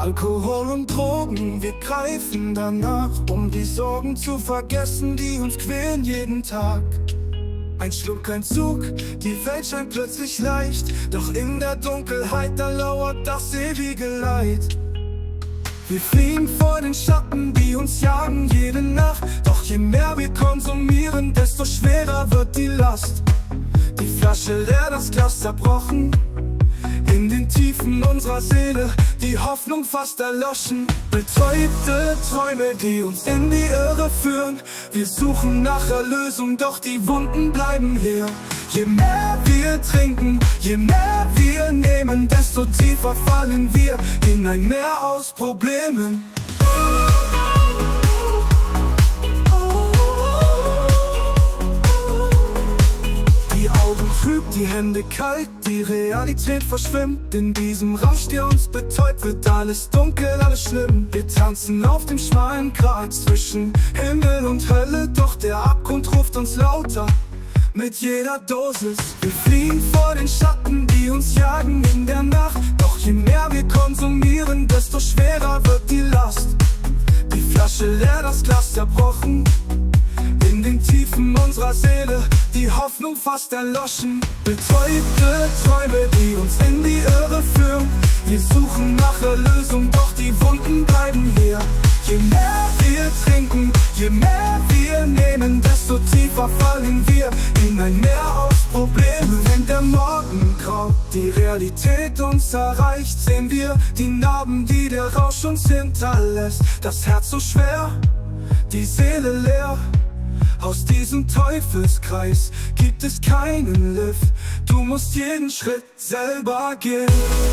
Alkohol und Drogen, wir greifen danach, um die Sorgen zu vergessen, die uns quälen jeden Tag. Ein Schluck, ein Zug, die Welt scheint plötzlich leicht, doch in der Dunkelheit, da lauert das ewige Leid. Wir fliehen vor den Schatten, die uns jagen jede Nacht, doch je mehr wir konsumieren, desto schwerer wird die Last. Die Flasche leer, das Glas zerbrochen, in den Tiefen unserer Seele, die Hoffnung fast erloschen. Betäubte Träume, die uns in die Irre führen. Wir suchen nach Erlösung, doch die Wunden bleiben hier. Je mehr wir trinken, je mehr wir nehmen, desto tiefer fallen wir in ein Meer aus Problemen. Die Augen trüb, die Hände kalt, die Realität verschwimmt. In diesem Rausch, der uns betäubt, wird alles dunkel, alles schlimm. Wir tanzen auf dem schmalen Grat zwischen Himmel und Hölle, doch der Abgrund ruft uns lauter mit jeder Dosis. Wir fliehen vor den Schatten, die uns jagen in der Nacht, doch je mehr wir konsumieren, desto schwerer wird die Last. Die Flasche leer, das Glas zerbrochen, in den Tiefen unserer Seele, die Hoffnung fast erloschen. Betäubte Träume, die uns in die Irre führen. Wir suchen nach Erlösung, doch die Wunden bleiben hier. Je mehr wir trinken, je mehr wir nehmen, desto tiefer fallen wir in ein Meer aus Problemen. Wenn der Morgen graut, die Realität uns erreicht, sehen wir die Narben, die der Rausch uns hinterlässt. Das Herz so schwer, die Seele leer. Aus diesem Teufelskreis gibt es keinen Lift. Du musst jeden Schritt selber gehen.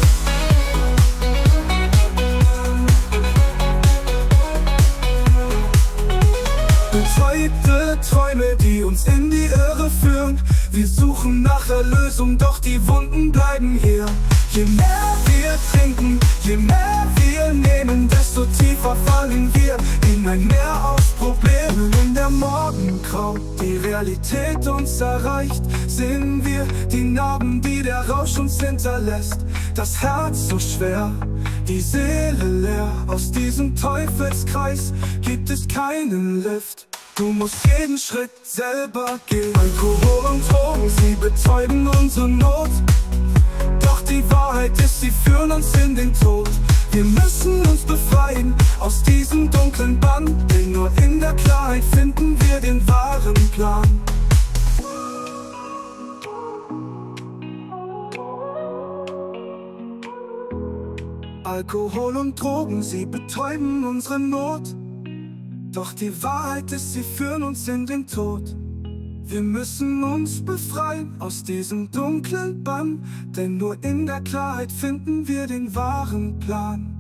Betäubte Träume, die uns in die Irre führen. Wir suchen nach Erlösung, doch die Wunden bleiben hier. Je mehr wir trinken, je mehr wir nehmen, desto tiefer fallen wir in ein Meer aus Problemen. Wenn der Morgen graut, die Realität uns erreicht, sehen wir die Narben, die der Rausch uns hinterlässt. Das Herz so schwer, die Seele leer. Aus diesem Teufelskreis gibt es keinen Lift. Du musst jeden Schritt selber gehen. Alkohol und Drogen, sie betäuben unsere Not, doch die Wahrheit ist, sie führen uns in den Tod. Wir müssen uns befreien aus diesem dunklen Bann, denn nur in der Klarheit finden wir den wahren Plan. Alkohol und Drogen, sie betäuben unsere Not, doch die Wahrheit ist, sie führen uns in den Tod. Wir müssen uns befreien aus diesem dunklen Bann, denn nur in der Klarheit finden wir den wahren Plan.